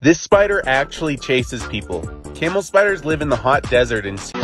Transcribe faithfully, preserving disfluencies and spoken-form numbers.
This spider actually chases people. Camel spiders live in the hot desert and